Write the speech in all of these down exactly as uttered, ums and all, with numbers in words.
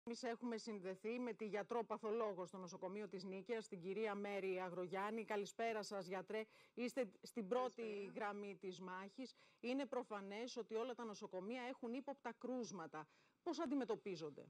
Εμείς έχουμε συνδεθεί με τη γιατρό-παθολόγο στο νοσοκομείο της Νίκαιας, την κυρία Μέρη Αγρογιάννη. Καλησπέρα σας, γιατρέ. Είστε στην πρώτη Καλησπέρα. γραμμή της μάχης. Είναι προφανές ότι όλα τα νοσοκομεία έχουν ύποπτα κρούσματα. Πώς αντιμετωπίζονται?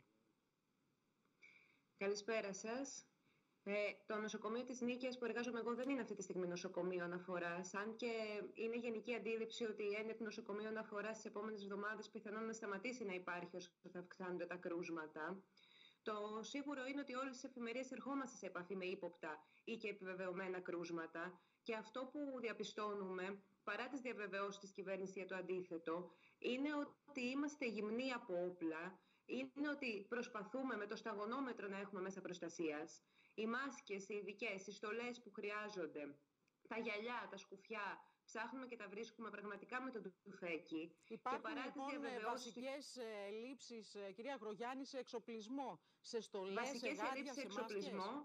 Καλησπέρα σας. Ε, το νοσοκομείο της Νίκαιας που εργάζομαι εγώ δεν είναι αυτή τη στιγμή νοσοκομείο αναφοράς. Αν και είναι γενική αντίληψη ότι η έννοια του νοσοκομείου αναφοράς στις επόμενες εβδομάδες πιθανόν να σταματήσει να υπάρχει όσο θα αυξάνονται τα κρούσματα. Το σίγουρο είναι ότι όλες τις εφημερίες ερχόμαστε σε επαφή με ύποπτα ή και επιβεβαιωμένα κρούσματα. Και αυτό που διαπιστώνουμε, παρά τις διαβεβαιώσεις της κυβέρνησης για το αντίθετο, είναι ότι είμαστε γυμνοί από όπλα. Είναι ότι προσπαθούμε με το σταγονόμετρο να έχουμε μέσα προστασίας. Οι μάσκες, οι ειδικές, οι στολές που χρειάζονται, τα γυαλιά, τα σκουφιά, ψάχνουμε και τα βρίσκουμε πραγματικά με τον τουφέκι. Υπάρχουν και παρά λοιπόν τις διαβεβαιώσεις... βασικές λήψεις, κυρία Αγρογιάννη, σε εξοπλισμό, σε στολές, βασικές σε γάντια, σε μάσκες.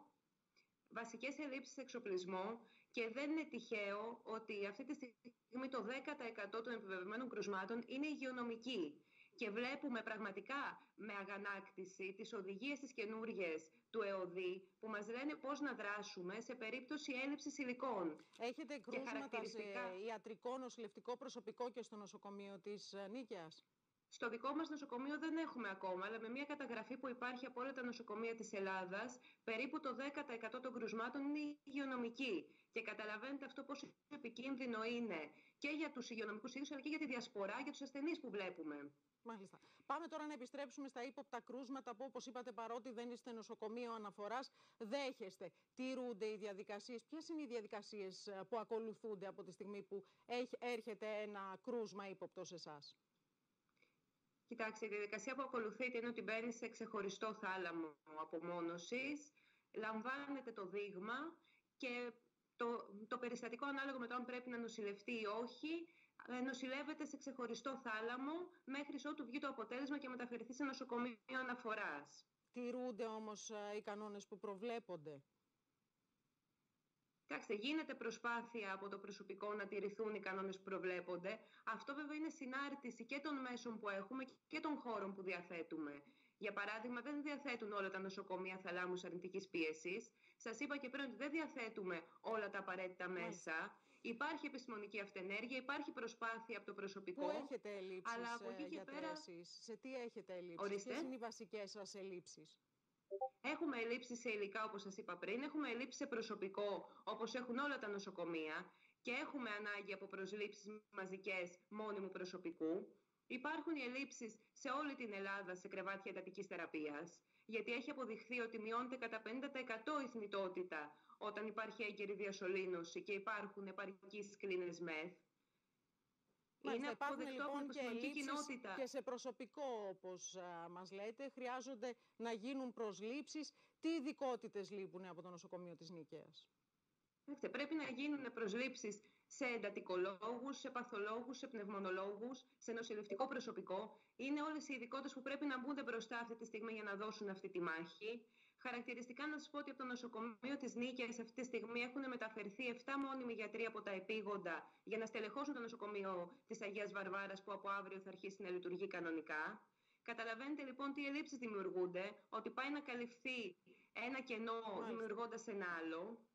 Βασικές ελλείψεις σε εξοπλισμό, και δεν είναι τυχαίο ότι αυτή τη στιγμή το δέκα τοις εκατό των επιβεβαιωμένων κρουσμάτων είναι υγειονομικοί. Και βλέπουμε πραγματικά με αγανάκτηση τις οδηγίες τις καινούργιες του ΕΟΔΗ που μας λένε πώς να δράσουμε σε περίπτωση έλλειψης υλικών. Έχετε κρούσματα χαρακτηριστικά... σε ιατρικό, νοσηλευτικό προσωπικό και στο νοσοκομείο της Νίκαιας? Στο δικό μας νοσοκομείο δεν έχουμε ακόμα, αλλά με μια καταγραφή που υπάρχει από όλα τα νοσοκομεία της Ελλάδας, περίπου το δέκα τοις εκατό των κρουσμάτων είναι υγειονομικοί. Και καταλαβαίνετε αυτό πόσο επικίνδυνο είναι και για τους υγειονομικούς ίδιους, αλλά και για τη διασπορά, για τους ασθενείς που βλέπουμε. Μάλιστα. Πάμε τώρα να επιστρέψουμε στα ύποπτα κρούσματα που, όπως είπατε, παρότι δεν είστε νοσοκομείο αναφοράς, δέχεστε. Τηρούνται οι διαδικασίες? Ποιες είναι οι διαδικασίες που ακολουθούνται από τη στιγμή που έρχεται ένα κρούσμα ύποπτο σε εσάς? Κοιτάξτε, η διαδικασία που ακολουθείται είναι ότι μπαίνει σε ξεχωριστό θάλαμο απομόνωσης, λαμβάνεται το δείγμα και το, το περιστατικό, ανάλογα με το αν πρέπει να νοσηλευτεί ή όχι, νοσηλεύεται σε ξεχωριστό θάλαμο μέχρι ότου βγει το αποτέλεσμα και μεταφερθεί σε νοσοκομείο αναφοράς. Τηρούνται όμως οι κανόνες που προβλέπονται? Κοιτάξτε, γίνεται προσπάθεια από το προσωπικό να τηρηθούν οι κανόνες που προβλέπονται. Αυτό βέβαια είναι συνάρτηση και των μέσων που έχουμε και των χώρων που διαθέτουμε. Για παράδειγμα, δεν διαθέτουν όλα τα νοσοκομεία θαλάμους αρνητικής πίεσης. Σας είπα και πριν ότι δεν διαθέτουμε όλα τα απαραίτητα μέσα. Υπάρχει επιστημονική αυτενέργεια, υπάρχει προσπάθεια από το προσωπικό. Πού έχετε ελλείψεις, αλλά από εκεί και πέρα... εσείς? Σε τι έχετε ελλείψεις? Ποιες είναι οι βασικές σας ελλείψεις? Έχουμε ελλείψεις σε υλικά, όπως σας είπα πριν, έχουμε ελλείψεις σε προσωπικό, όπως έχουν όλα τα νοσοκομεία, και έχουμε ανάγκη από προσλήψεις μαζικές μόνιμου προσωπικού. Υπάρχουν οι ελλείψεις σε όλη την Ελλάδα σε κρεβάτια εντατικής θεραπείας, γιατί έχει αποδειχθεί ότι μειώνεται κατά πενήντα τοις εκατό η θνητότητα όταν υπάρχει έγκαιρη διασωλήνωση και υπάρχουν επαρκείς κλίνες μεθ. Μάλιστα, υπάρχουν λοιπόν και ελλείψεις και σε προσωπικό, όπως α, μας λέτε. Χρειάζονται να γίνουν προσλήψεις. Τι ειδικότητες λείπουν από το νοσοκομείο της Νίκαιας? Πρέπει να γίνουν προσλήψεις σε εντατικολόγους, σε παθολόγους, σε πνευμονολόγους, σε νοσηλευτικό προσωπικό. Είναι όλες οι ειδικότητες που πρέπει να μπουν μπροστά αυτή τη στιγμή για να δώσουν αυτή τη μάχη. Χαρακτηριστικά να σας πω ότι από το νοσοκομείο της Νίκαιας αυτή τη στιγμή έχουν μεταφερθεί επτά μόνιμοι γιατροί από τα επίγοντα για να στελεχώσουν το νοσοκομείο της Αγίας Βαρβάρας, που από αύριο θα αρχίσει να λειτουργεί κανονικά. Καταλαβαίνετε λοιπόν τι ελλείψεις δημιουργούνται, ότι πάει να καλυφθεί ένα κενό δημιουργώντας ένα άλλο.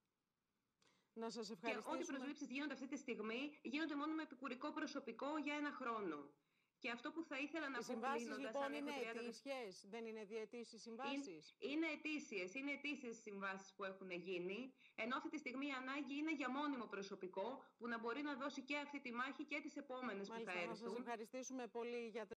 Να σας ευχαριστήσουμε. Και ό,τι προσλήψεις γίνονται αυτή τη στιγμή γίνονται μόνο με επικουρικό προσωπικό για ένα χρόνο. Και αυτό που θα ήθελα να πω κλείνοντας... Οι συμβάσεις λοιπόν είναι ετήσιες, δεν είναι διετήσεις οι συμβάσεις? Είναι, είναι ετήσιες, είναι ετήσιες οι συμβάσεις που έχουν γίνει, ενώ αυτή τη στιγμή η ανάγκη είναι για μόνιμο προσωπικό που να μπορεί να δώσει και αυτή τη μάχη και τις επόμενες. Μάλιστα, που θα έρθουν. Να σας ευχαριστήσουμε πολύ για